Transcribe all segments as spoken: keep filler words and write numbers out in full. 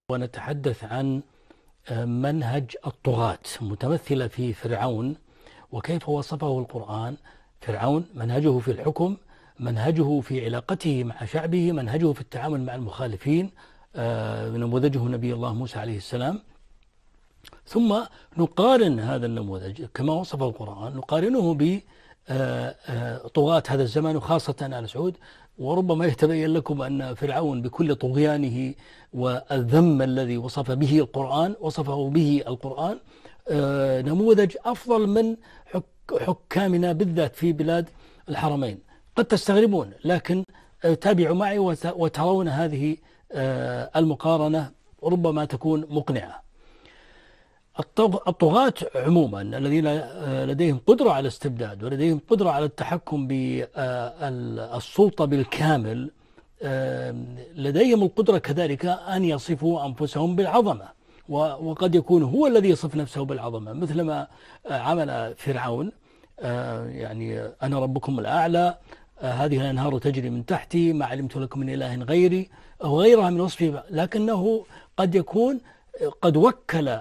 ونتحدث عن منهج الطغاة متمثلة في فرعون وكيف وصفه القرآن. فرعون منهجه في الحكم، منهجه في علاقته مع شعبه، منهجه في التعامل مع المخالفين، نموذجه نبي الله موسى عليه السلام. ثم نقارن هذا النموذج كما وصفه القرآن، نقارنه بطغاة هذا الزمن وخاصة آل سعود. وربما يتبين لكم أن فرعون بكل طغيانه والذم الذي وصف به القرآن وصفه به القرآن نموذج أفضل من حكامنا بالذات في بلاد الحرمين. قد تستغربون، لكن تابعوا معي وترون هذه المقارنة ربما تكون مقنعة. الطغاة عموما الذين لديهم قدرة على الاستبداد ولديهم قدرة على التحكم بالسلطة بالكامل، لديهم القدرة كذلك أن يصفوا أنفسهم بالعظمة، وقد يكون هو الذي يصف نفسه بالعظمة مثلما عمل فرعون. يعني أنا ربكم الأعلى، هذه الأنهار تجري من تحتي، ما علمت لكم من إله غيري، أو غيرها من وصفه. لكنه قد يكون قد وكل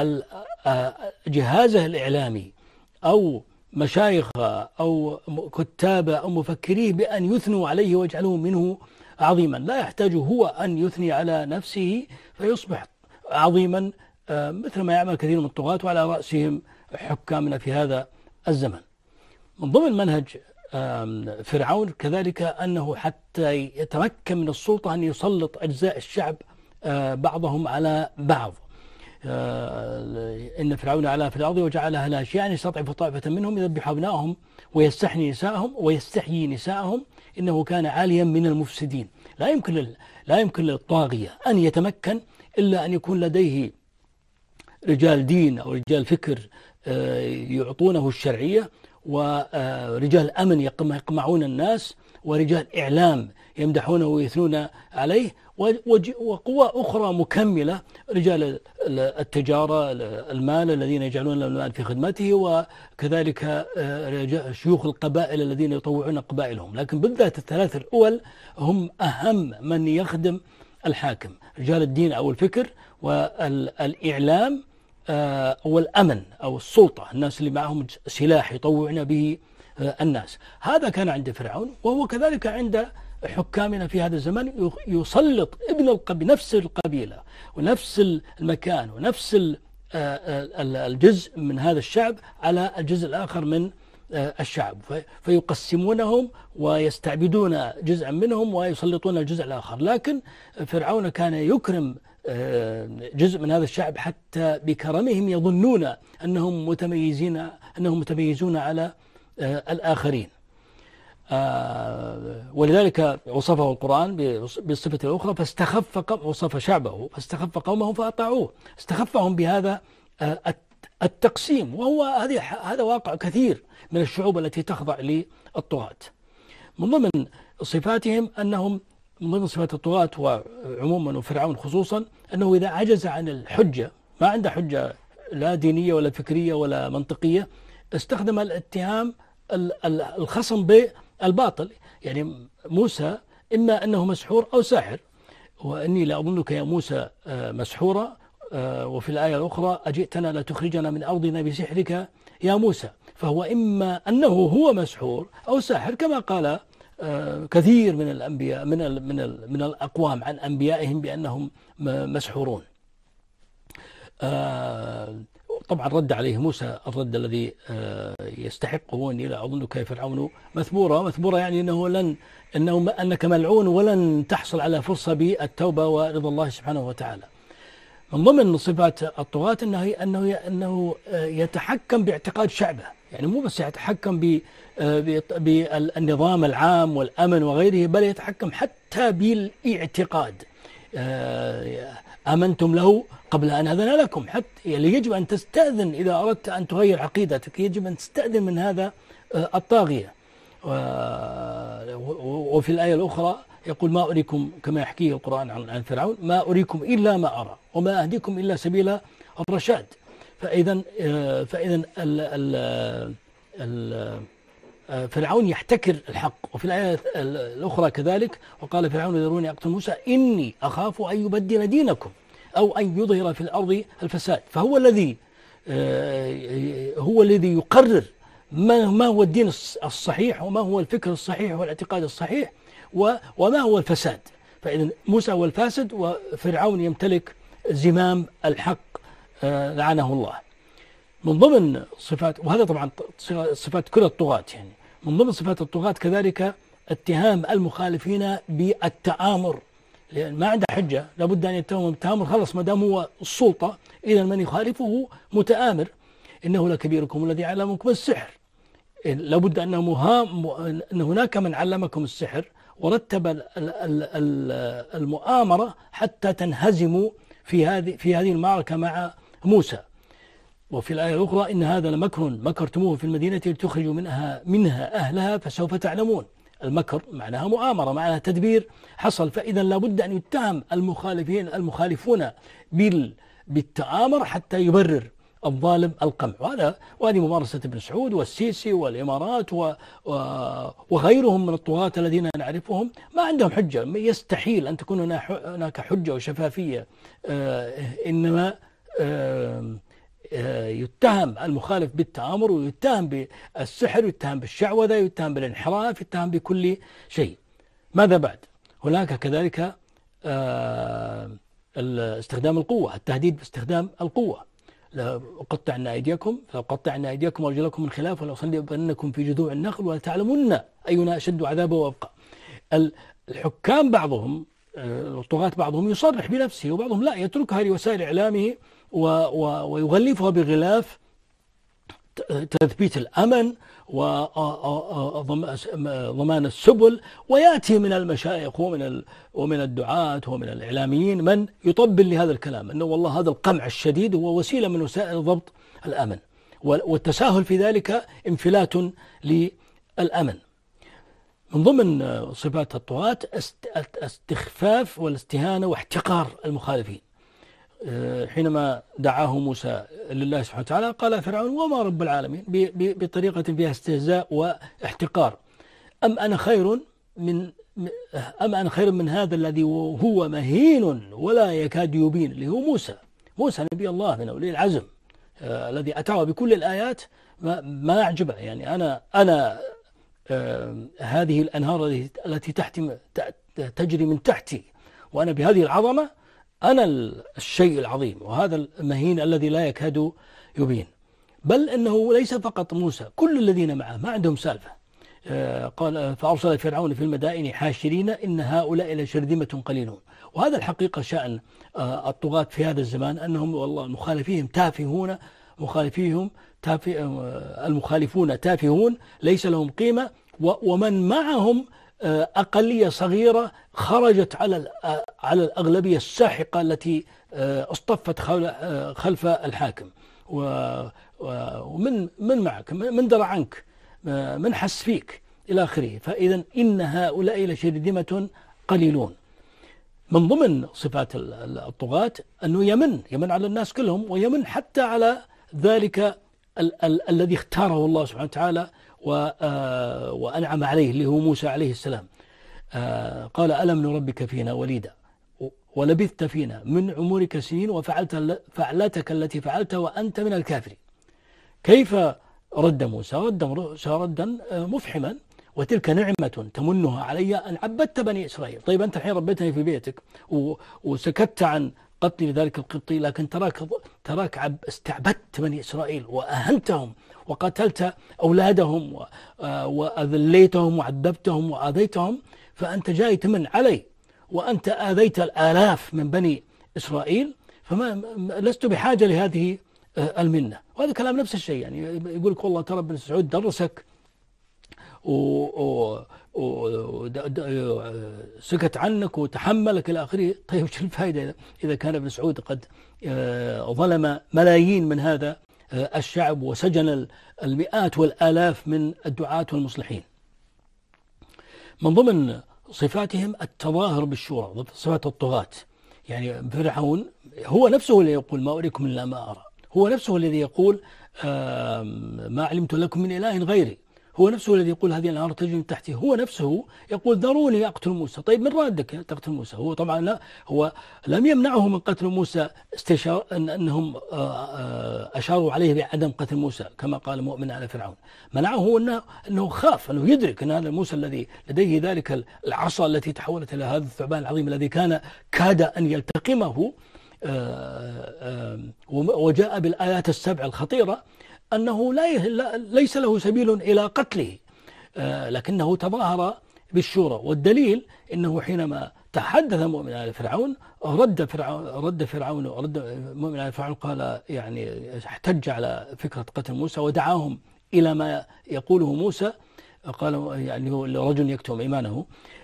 جهازه الإعلامي أو مشايخه أو كتابه أو مفكريه بأن يثنوا عليه ويجعلوه منه عظيما. لا يحتاج هو أن يثني على نفسه فيصبح عظيما مثل ما يعمل كثير من الطغاة، وعلى رأسهم حكامنا في هذا الزمن. من ضمن منهج فرعون كذلك أنه حتى يتمكن من السلطة أن يسلط أجزاء الشعب بعضهم على بعض. إن فرعون علا في الأرض وجعل أهلها شيعا يستضعف طائفة منهم يذبح أبنائهم ويستحيي نساءهم ويستحيي نساءهم إنه كان عاليا من المفسدين. لا يمكن لا يمكن للطاغية أن يتمكن إلا أن يكون لديه رجال دين أو رجال فكر يعطونه الشرعية، ورجال أمن يقمعون الناس، ورجال إعلام يمدحونه ويثنون عليه، وقوى أخرى مكملة، رجال التجارة المال الذين يجعلون المال في خدمته، وكذلك شيوخ القبائل الذين يطوعون قبائلهم. لكن بالذات الثلاث الأول هم أهم من يخدم الحاكم: رجال الدين أو الفكر، والإعلام أو الأمن أو السلطة، الناس اللي معهم سلاح يطوعون به الناس. هذا كان عند فرعون، وهو كذلك عند حكامنا في هذا الزمن. يسلط ابن القبيلة، نفس القبيلة ونفس المكان ونفس الجزء من هذا الشعب على الجزء الآخر من الشعب، فيقسمونهم ويستعبدون جزءا منهم ويسلطون الجزء الآخر. لكن فرعون كان يكرم جزء من هذا الشعب حتى بكرمهم يظنون أنهم متميزين أنهم متميزون على الآخرين. ولذلك وصفه القرآن بالصفة الأخرى: فاستخف وصف شعبه فاستخف قومه فأطاعوه. استخفهم بهذا التقسيم، وهو هذا واقع كثير من الشعوب التي تخضع للطغاة. من ضمن صفاتهم أنهم من ضمن صفات الطغاة وعموما وفرعون خصوصا أنه إذا عجز عن الحجة، ما عنده حجة لا دينية ولا فكرية ولا منطقية، استخدم الاتهام الخصم بالباطل. يعني موسى إما أنه مسحور أو ساحر، وإني لا أظنك يا موسى مسحورا، وفي الآية الأخرى: أجئتنا لتخرجنا من أرضنا بسحرك يا موسى. فهو إما أنه هو مسحور أو ساحر، كما قال كثير من الأنبياء من ال من ال من الأقوام عن أنبيائهم بأنهم مسحورون. طبعا رد عليه موسى الرد الذي يستحقه: إني لا أظنك يا فرعون مثبورا. مثبورا يعني أنه لن أنه أنك ملعون ولن تحصل على فرصة بالتوبة ورضا الله سبحانه وتعالى. من ضمن صفات الطغاة أنه أنه أنه يتحكم باعتقاد شعبه، يعني مو بس يتحكم بالنظام العام والأمن وغيره، بل يتحكم حتى بالاعتقاد. آمنتم له قبل أن أذن لكم، حتى يعني يجب أن تستأذن إذا أردت أن تغير عقيدتك، يجب أن تستأذن من هذا الطاغية. وفي الآية الأخرى يقول: ما أريكم، كما يحكيه القرآن عن فرعون: ما أريكم إلا ما أرى وما أهديكم إلا سبيل الرشاد. فإذا فإذا فرعون يحتكر الحق. وفي الآية الأخرى كذلك: وقال فرعون ذروني أقتل موسى إني أخاف أن يبدل دينكم أو أن يظهر في الأرض الفساد، فهو الذي هو الذي يقرر ما هو الدين الصحيح وما هو الفكر الصحيح والاعتقاد الصحيح وما هو الفساد. فإذا موسى هو الفاسد وفرعون يمتلك زمام الحق لعنه الله. من ضمن صفات، وهذا طبعا صفات كل الطغاة، يعني من ضمن صفات الطغاة كذلك اتهام المخالفين بالتآمر، لأن ما عنده حجة لابد أن يتهمهم بالتآمر، خلص ما دام هو السلطة إذا من يخالفه متآمر. إنه لكبيركم الذي علمكم السحر، لابد أن أن هناك من علمكم السحر ورتب المؤامرة حتى تنهزموا في هذه في هذه المعركة مع موسى. وفي الآية الأخرى إن هذا لمكر مكرتموه في المدينة لتخرجوا منها منها أهلها فسوف تعلمون. المكر معناها مؤامرة، معناها تدبير حصل. فإذا لابد أن يتهم المخالفين المخالفون بالتآمر حتى يبرر الظالم القمع. وهذا وهذه ممارسة ابن سعود والسيسي والإمارات وغيرهم من الطغاة الذين نعرفهم، ما عندهم حجة. يستحيل أن تكون هناك حجة وشفافية، إنما يتهم المخالف بالتآمر ويتهم بالسحر ويتهم بالشعوذة ويتهم بالانحراف ويتهم بكل شيء. ماذا بعد؟ هناك كذلك استخدام القوة، التهديد باستخدام القوة. لأقطعن أيديكم فقطعن أيديكم وأرجلكم من خلاف ولأصلبنكم في جذوع النخل ولتعلمن أينا أشد عذابا وأبقى. الحكام بعضهم الطغاة بعضهم يصرح بنفسه وبعضهم لا، يتركها لوسائل إعلامه ويغلفها بغلاف تثبيت الأمن وضمان السبل، ويأتي من المشايخ ومن ومن الدعاة ومن الإعلاميين من يطبل لهذا الكلام، أنه والله هذا القمع الشديد هو وسيلة من وسائل ضبط الأمن، والتساهل في ذلك انفلات للأمن. من ضمن صفات الطغاة الاستخفاف والاستهانة واحتقار المخالفين. حينما دعاه موسى لله سبحانه وتعالى قال فرعون وما رب العالمين، بطريقة فيها استهزاء واحتقار. أم أنا خير من أم أنا خير من هذا الذي هو مهين ولا يكاد يبين، اللي هو موسى. موسى نبي الله من أولي العزم، آه الذي أتاه بكل الآيات ما, ما أعجبه. يعني أنا أنا آه هذه الأنهار التي تحتي تجري من تحتي وأنا بهذه العظمة، أنا الشيء العظيم وهذا المهين الذي لا يكاد يبين. بل إنه ليس فقط موسى، كل الذين معه ما عندهم سالفة. آه قال فأرسل فرعون في المدائن حاشرين إن هؤلاء لشرذمة قليلون. وهذا الحقيقة شأن آه الطغاة في هذا الزمان، أنهم والله مخالفيهم تافهون مخالفيهم تافه آه المخالفون تافهون ليس لهم قيمة، ومن معهم أقلية صغيرة خرجت على على الأغلبية الساحقة التي اصطفت خلف الحاكم. ومن من معك، من درى عنك، من حس فيك إلى آخره. فإذا إن هؤلاء لشرذمة قليلون. من ضمن صفات الطغاة أنه يمن يمن على الناس كلهم، ويمن حتى على ذلك ال ال الذي اختاره الله سبحانه وتعالى وأنعم عليه، اللي هو موسى عليه السلام. قال ألم نربك فينا وليدا ولبثت فينا من عمرك سنين وفعلت فعلتك التي فعلت وأنت من الكافرين. كيف رد موسى؟ رد موسى ردا مفحما، وتلك نعمة تمنها علي أن عبدت بني إسرائيل. طيب أنت الحين ربيتني في بيتك وسكت عن قتل ذلك القبطي، لكن تراك تراك استعبدت بني إسرائيل وأهنتهم وقتلت أولادهم وأذليتهم وعذبتهم وآذيتهم، فأنت جاي تمن علي وأنت آذيت الآلاف من بني إسرائيل، فما لست بحاجة لهذه المنة. وهذا كلام نفس الشيء، يعني يقول لك والله ترى ابن سعود درسك وسكت عنك وتحملك إلى آخره. طيب وش الفائدة إذا كان ابن سعود قد ظلم ملايين من هذا الشعب وسجن المئات والآلاف من الدعاة والمصلحين؟ من ضمن صفاتهم التظاهر بالشورى، صفات الطغاة. يعني فرعون هو نفسه اللي يقول ما أريكم إلا ما أرى، هو نفسه الذي يقول ما علمت لكم من إله غيري، هو نفسه الذي يقول هذه الأنهار تجري من تحته، هو نفسه يقول ذروني أقتل موسى. طيب من رادك تقتل موسى؟ هو طبعا لا، هو لم يمنعه من قتل موسى استشار أن أنهم أشاروا عليه بعدم قتل موسى كما قال مؤمن على فرعون، منعه أنه, أنه خاف، أنه يدرك أن هذا موسى الذي لديه ذلك العصا التي تحولت إلى هذا الثعبان العظيم الذي كان كاد أن يلتقمه وجاء بالآيات السبع الخطيرة، أنه لا ليس له سبيل إلى قتله، لكنه تظاهر بالشورى. والدليل أنه حينما تحدث مؤمن على فرعون رد فرعون رد فرعون رد مؤمن على فرعون قال يعني احتج على فكرة قتل موسى ودعاهم إلى ما يقوله موسى، قال يعني رجل يكتم إيمانه،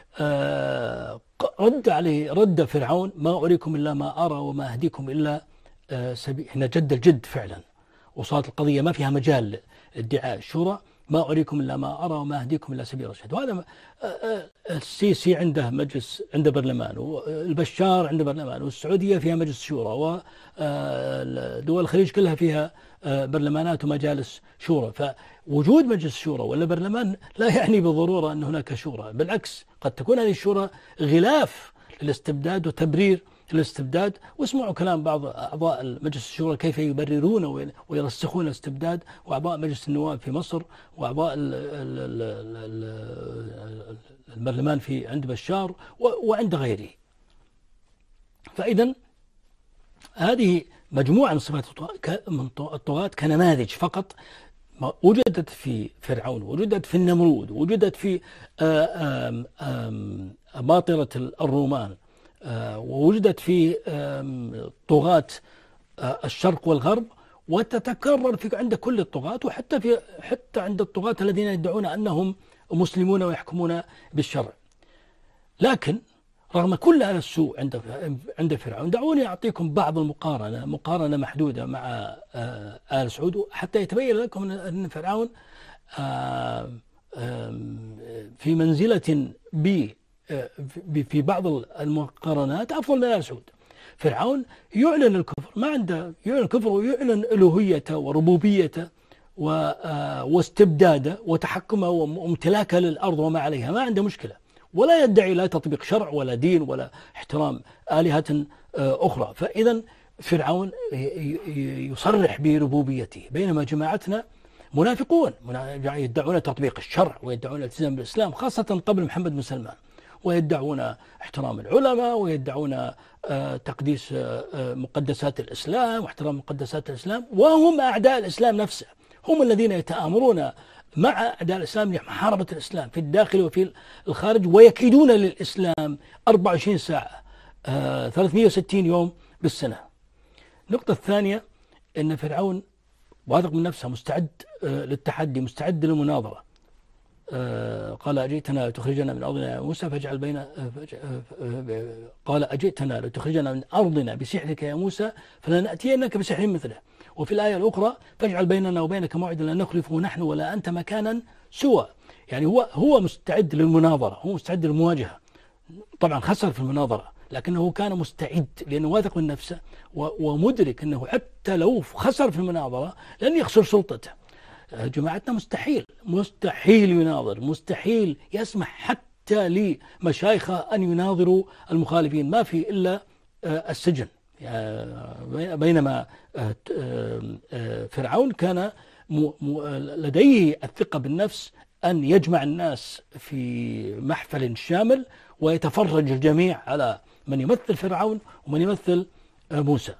رد عليه رد فرعون ما أريكم إلا ما أرى وما أهديكم إلا سبيل. هنا جد الجد فعلا، وصارت القضية ما فيها مجال ادعاء الشورى، ما أريكم إلا ما أرى وما أهديكم إلا سبيل الرشاد. وهذا السيسي عنده مجلس، عنده برلمان، والبشار عنده برلمان، والسعودية فيها مجلس شورى، ودول الخليج كلها فيها برلمانات ومجالس شورى. فوجود مجلس شورى ولا برلمان لا يعني بالضرورة أن هناك شورى، بالعكس قد تكون هذه الشورى غلاف للاستبداد وتبرير الاستبداد. واسمعوا كلام بعض أعضاء مجلس الشورى كيف يبررون ويرسخون الاستبداد، وأعضاء مجلس النواب في مصر، وأعضاء البرلمان في عند بشار وعند غيره. فإذا هذه مجموعة من صفات الطغاة كنماذج فقط، وجدت في فرعون، وجدت في النمرود، وجدت في باطرة الرومان، ووجدت في طغاة الشرق والغرب، وتتكرر في عند كل الطغاة، وحتى في حتى عند الطغاة الذين يدعون أنهم مسلمون ويحكمون بالشرع. لكن رغم كل هذا السوء عند عند فرعون، دعوني أعطيكم بعض المقارنة، مقارنة محدودة مع آل سعود حتى يتبين لكم أن فرعون في منزلة ب في بعض المقارنات أفضل من آل سعود. فرعون يعلن الكفر، ما عنده يعلن الكفر ويعلن ألوهيته وربوبيته واستبداده وتحكمه وامتلاكه للأرض وما عليها، ما عنده مشكلة، ولا يدعي لا تطبيق شرع ولا دين ولا احترام آلهة أخرى. فإذا فرعون يصرح بربوبيته، بينما جماعتنا منافقون يدعون تطبيق الشرع ويدعون الالتزام بالإسلام، خاصة قبل محمد بن سلمان، ويدعون احترام العلماء، ويدعون تقديس مقدسات الإسلام واحترام مقدسات الإسلام، وهم أعداء الإسلام نفسه، هم الذين يتآمرون مع أعداء الإسلام لمحاربة الإسلام في الداخل وفي الخارج، ويكيدون للإسلام أربعة وعشرين ساعة ثلاثمئة وستين يوم بالسنة. النقطة الثانية أن فرعون واثق من نفسه، مستعد للتحدي، مستعد للمناظرة. قال أجئتنا لتخرجنا من أرضنا يا موسى فاجعل بين قال أجئتنا لتخرجنا من أرضنا بسحرك يا موسى فلنأتينك بسحر مثله. وفي الآية الأخرى فاجعل بيننا وبينك موعدا لا نخلفه نحن ولا أنت مكانا سوى. يعني هو هو مستعد للمناظرة، هو مستعد للمواجهة. طبعا خسر في المناظرة، لكنه كان مستعد لأنه واثق من نفسه ومدرك أنه حتى لو خسر في المناظرة لن يخسر سلطته. جماعتنا مستحيل مستحيل يناظر، مستحيل يسمح حتى لمشايخه أن يناظروا المخالفين، ما في إلا السجن. بينما فرعون كان لديه الثقة بالنفس أن يجمع الناس في محفل شامل ويتفرج الجميع على من يمثل فرعون ومن يمثل موسى.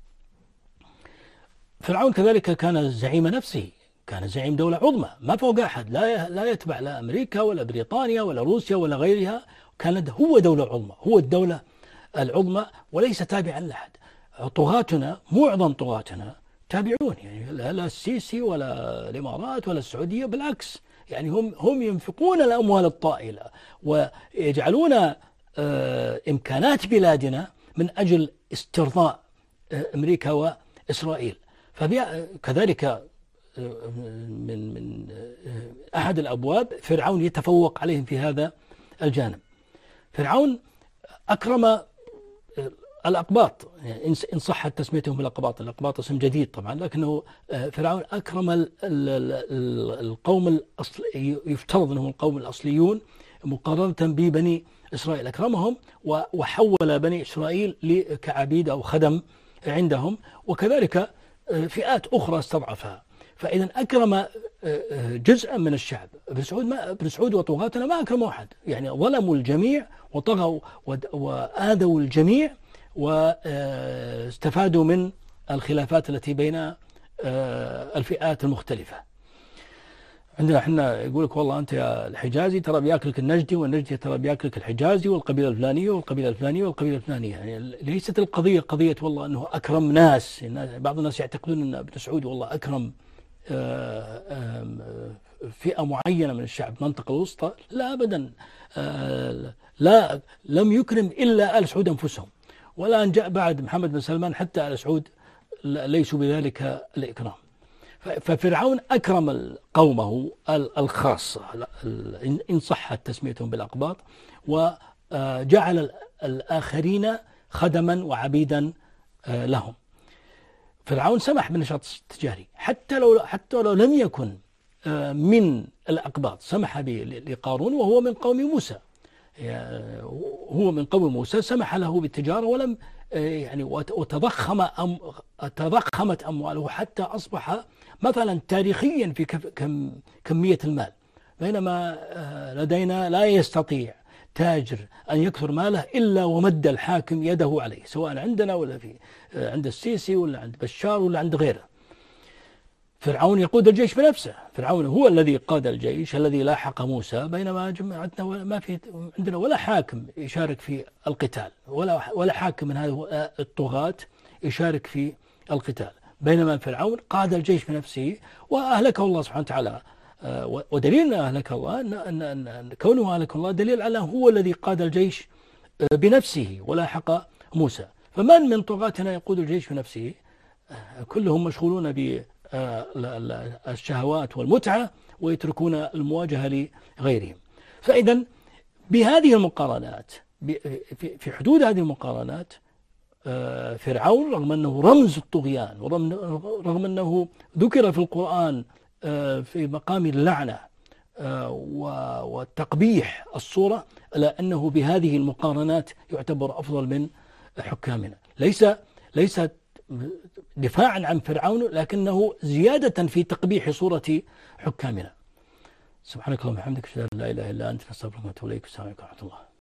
فرعون كذلك كان زعيم نفسه، كان زعيم دولة عظمى ما فوق أحد، لا لا يتبع لا أمريكا ولا بريطانيا ولا روسيا ولا غيرها، كان هو دولة عظمى، هو الدولة العظمى وليس تابعا لأحد. طغاتنا معظم طغاتنا تابعون، يعني لا السيسي ولا الإمارات ولا السعودية، بالعكس يعني هم هم ينفقون الأموال الطائلة ويجعلون إمكانات بلادنا من أجل استرضاء أمريكا وإسرائيل. فكذلك من من أحد الأبواب فرعون يتفوق عليهم في هذا الجانب. فرعون أكرم الأقباط، يعني إن صحت تسميتهم بالأقباط، الأقباط اسم جديد طبعا، لكنه فرعون أكرم القوم الأصل، يفترض أنهم القوم الأصليون مقارنة ببني إسرائيل، أكرمهم وحول بني إسرائيل كعبيد أو خدم عندهم، وكذلك فئات أخرى استضعفها. فإذا أكرم جزءا من الشعب. ابن سعود ما ابن سعود وطغاتنا ما أكرموا أحد، يعني ظلموا الجميع وطغوا وآذوا الجميع واستفادوا من الخلافات التي بين الفئات المختلفة. عندنا احنا يقول لك والله أنت يا الحجازي ترى بياكلك النجدي، والنجدي ترى بياكلك الحجازي، والقبيلة الفلانية والقبيلة الفلانية والقبيلة الفلانية. يعني ليست القضية قضية والله أنه أكرم ناس. بعض الناس يعتقدون أن ابن سعود والله أكرم فئة معينة من الشعب، منطقة الوسطى. لا أبدا، لا، لم يكرم إلا آل سعود أنفسهم، ولا أن جاء بعد محمد بن سلمان حتى آل سعود ليسوا بذلك الإكرام. ففرعون أكرم قومه الخاصة إن صحت تسميتهم بالأقباط، وجعل الآخرين خدما وعبيدا لهم. فرعون سمح بالنشاط التجاري حتى لو حتى لو لم يكن من الأقباط، سمح به لقارون وهو من قوم موسى، هو من قوم موسى، سمح له بالتجارة ولم يعني وتضخم أم تضخمت أمواله حتى أصبح مثلا تاريخيا في كم كمية المال، بينما لدينا لا يستطيع تاجر أن يكثر ماله إلا ومد الحاكم يده عليه، سواء عندنا ولا في عند السيسي ولا عند بشار ولا عند غيره. فرعون يقود الجيش بنفسه، فرعون هو الذي قاد الجيش الذي لاحق موسى، بينما جماعتنا ما في عندنا ولا حاكم يشارك في القتال، ولا ولا حاكم من هذه الطغاة يشارك في القتال، بينما فرعون قاد الجيش بنفسه وأهلكه الله سبحانه وتعالى. ودليل أن أهلك الله أن أن كونه أهلك الله دليل على هو الذي قاد الجيش بنفسه ولاحق موسى. فمن من طغاتنا يقود الجيش بنفسه؟ كلهم مشغولون بالشهوات والمتعة ويتركون المواجهة لغيرهم. فإذا بهذه المقارنات، في حدود هذه المقارنات، فرعون رغم أنه رمز الطغيان، ورغم أنه ذكر في القرآن في مقام اللعنة والتقبيح الصورة، لأنه بهذه المقارنات يعتبر أفضل من حكامنا. ليس ليس دفاعا عن فرعون، لكنه زيادة في تقبيح صورة حكامنا. سبحانك اللهم وبحمدك، أشهد أن لا إله إلا أنت، نستغفرك ونتوب إليك. السلام عليكم ورحمة الله.